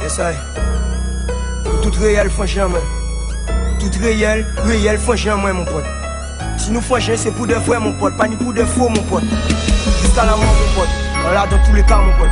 Yes, I. Tout réel, franchement. Tout réel, franchement, mon pote. Si nous franchons, c'est pour de vrai, mon pote. Pas ni pour de faux, mon pote. Jusqu'à la mort, mon pote. Voilà, dans tous les cas, mon pote.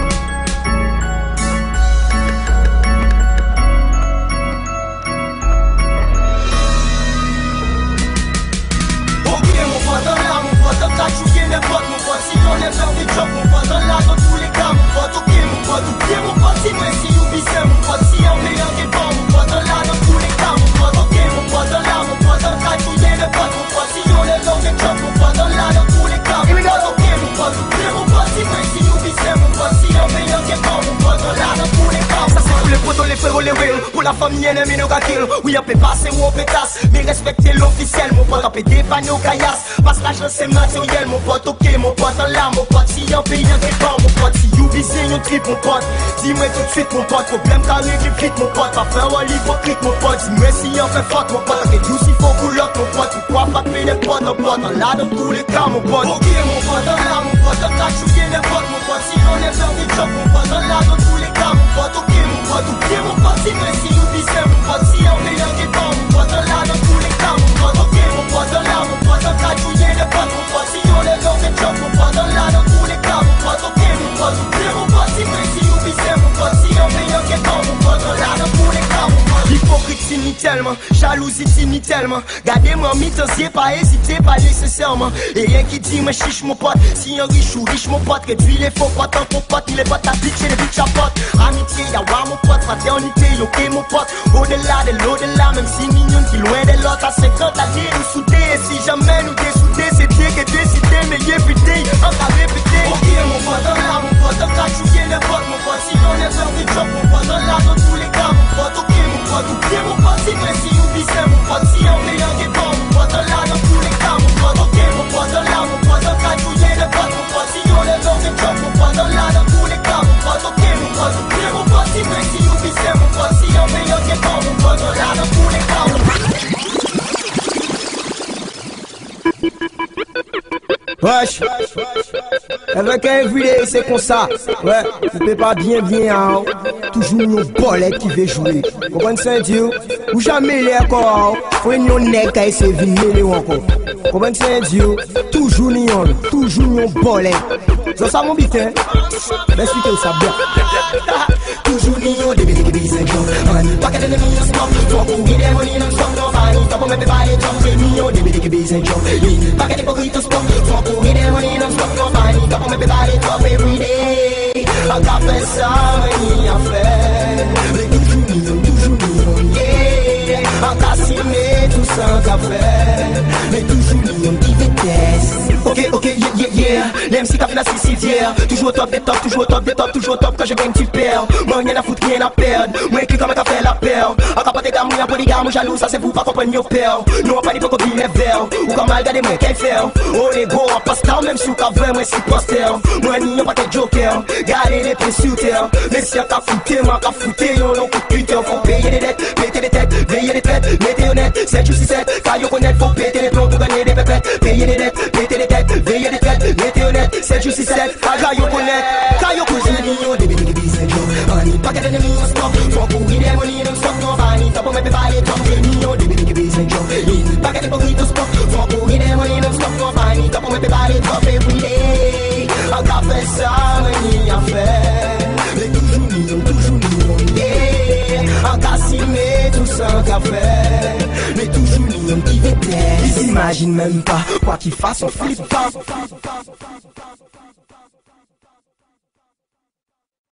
Si on est vers des jobs, mon pote, là dans tous les cas, mon pote, ok mon pote, si moi si you be mon pote, si on meilleur que bon, mon pote, là dans tous les cas, mon pote, ok mon pote, là mon pote, là tout y est le pote, mon pote, si on est vers des jobs, mon pote, là dans tous les cas, mon pote, ok mon pote, si moi si you be mon pote, si on meilleur que bon, mon pote, là dans tous les cas. Ça c'est pour les potos, les frères, les real, pour la famille ennemie, nous kill. Oui on peut passer ou on peut tasse, mais respecter l'officiel, mon pote, on peut dépanner au caillasse, parce que l'argent c'est matériel, mon pote, ok mon pote. Là mon pote, si y'a un pays y'a des bords mon pote, si you busy y'a un trip mon pote, dis-moi tout de suite mon pote, problème carré qui vite mon pote, pas faire un hypocrite mon pote, dis-moi si y'a fait faute mon pote, que tout s'il faut coulotte mon pote, pourquoi pas payer les potes, mon pote, là dans tous les cas mon pote, ok mon pote, là mon pote, t'as chouillé les potes mon pote, si on est vers des jobs mon pote, là dans tous les cas mon pote, ok mon pote, dis-moi si you busy mon pote, si y'a meilleur des bords mon pote, là dans tous les cas mon pote, ok mon pote, là mon pote, t'as chouillé les potes mon pote, si on est vers des jobs mon pote, là dans tous les cas, mon pote, ok mon pote, si moi si you be mon pote, si on meilleur que toi, mon pote, là dans tous les cas, mon pote. Hypocrite signe tellement, jalousie signe tellement, gardez-moi mitosier, pas hésiter, pas nécessairement, et rien qui dit, moi chiche mon pote, si un riche ou riche mon pote, réduit les faux potes, en faux pote, il est pas ta bitch et les bitch à pote, amitié, yawa mon pote, fraternité, ok mon pote, au-delà de l'au-delà, même si mignon qui loin de l'autre, à 50 années nous soudés, et si jamais nous dessoudés, c'est Dieu qui décidé, mais everyday, on t'a répété. Ok mon pote, là mon pote, t'as chouillé les potes mon pote, si on est vers des jobs mon pote, là dans tous les cas mon pote, ok mon pote, si moi si you be mon pote, si on meilleur que bon mon pote, là dans tous les cas mon pote, ok mon pote, là mon pote, t'as chouillé les potes mon pote, si on est vers des jobs mon pote, là dans tous les cas mon pote, ok mon pote, si moi si you be mon pote, si on meilleur que bon mon pote, là dans tous les cas mon pote. Wesh, avec un everyday c'est comme ça. Ouais, vous pouvez pas bien hein. Toujours une bolette qui veut jouer. Vous comprenez Dieu? Ou jamais les encore. Faut une nègre qui essaie de venir encore. Vous comprenez Dieu? Toujours une bolette. C'est ça mon bitin. M'expliquez ça bien. Toujours nignon, des bisous, on pas qu'à donner mon sport. Toi, pour guider mon nom, stop, non, fanny, t'as pas même pas les jambes, c'est nignon, des bisous, pas qu'à des burritos, stop. Toi, pour guider mon nom, stop, non, fanny, t'as pas même pas les jambes, everyday. On t'a fait ça, mais a fait. Mais toujours nignon, yeah. On t'a signé tout ça, qu'a fait. Mais toujours nignon, qui déteste. Ok, yeah. L'MC qu'a fait la suicidière. Toujours au top des tops, toujours au top des tops, toujours au top quand je gagne tu perds. Moi rien à foutre, rien à perdre. Moi écrit comme un café la perdre. Encore pas des dames, moi polygame, jaloux, ça c'est pour pas comprendre nos pères. Nous on pas dit pour qu'on les verts. Ou comme mal regardez moi qu'elle fait. On est go en pasteur, même si on qu'a vrai, moi c'est poster. Moi n'y a pas de joker. Gardez les pieds sur terre. Mais si on qu'a fouté, moi qu'a fouté, on l'on coûte putain. Faut payer des dettes, péter des têtes, veiller des traites, mettez honnête, 7 ou 6 7. Car yo connaître, faut péter les plombs pour gagner des pépettes. Payer des dettes, péter des têtes, veiller des traites, mettez honnête, 7 ou 6 7. Car yo connaître, car yo connaître, des bisous, on n'y pas qu'à donner mon stop. Faut courir des money, non stop, non fanny, t'as pas même pas les jambes, des millions, des bisous, on n'y pas qu'à des burritos, stop. Faut courir des money, non stop, non fanny, t'as pas même pas les jambes, everyday. On t'a fait ça, mais a fait. Mais toujours mignon, yeah. On t'a signé tout ça qu'a fait. Mais toujours mignon qui déteste. Ils s'imaginent même pas quoi qu'ils fassent, on flippe pas.